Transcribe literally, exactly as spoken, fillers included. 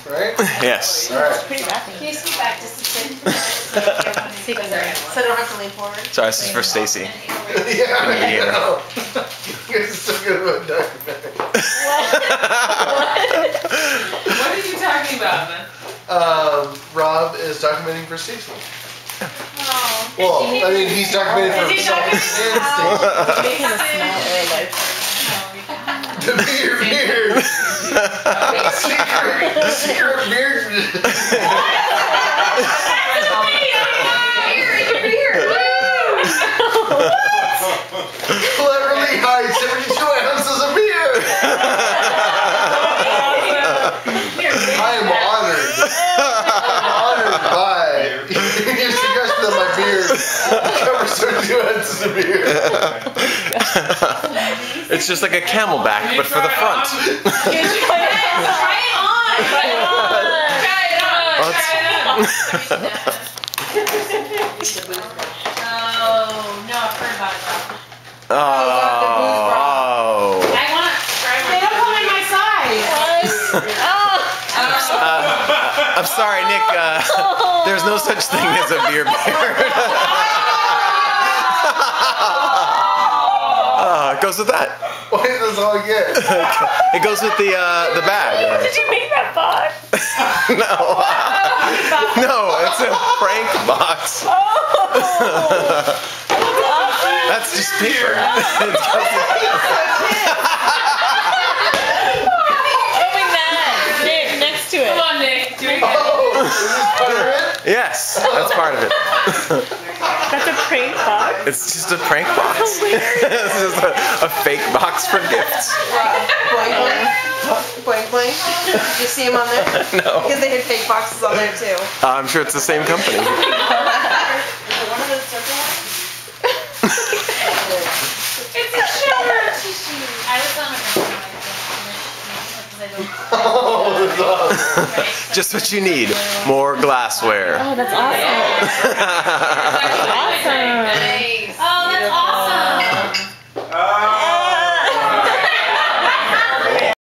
Right? Yes. All right. Pretty rapid. Can you scoot back just a second? So I don't have to lean forward. Sorry, this is for Stacy. Yeah, I know. You guys are so good about documentary. What are you talking about, man? Um, Rob is documenting for Stacy. Oh. Well, I mean, he's documenting for Is he himself documenting and Stacy. Making a small air life. The beard, beard. Secret, secret beard. Cleverly hides seventy-two ounces of beer. I am honored. I'm honored by your suggestion that my beard covers seventy-two ounces of beer. It's just like a camelback, but for the front. Try it on! Try it on! Try it on! Try it on! Oh, no, I've heard about it though. Oh. I want to try my. They don't come in my size. Uh, I'm sorry, Nick. Uh, there's no such thing as a beer beard. Oh, it goes with that. Why is this all I get? It goes with the uh, the bag. Did you make that box? No. No, it's a prank box. That's just paper. Open that. Nick, next to it. Come on, Nick. Do it again. Oh, is this part of it? Yes, that's part of it. That's a prank box? It's just a prank box. It's just a, a fake box for gifts. Blank blank. Blank blank. Did you see him on there? No. Because they had fake boxes on there too. Uh, I'm sure it's the same company. Is it one of those circle ones? It's a shower tissue. I was on a Oh, that's awesome. Just what you need. More glassware. Oh, that's awesome. That's awesome.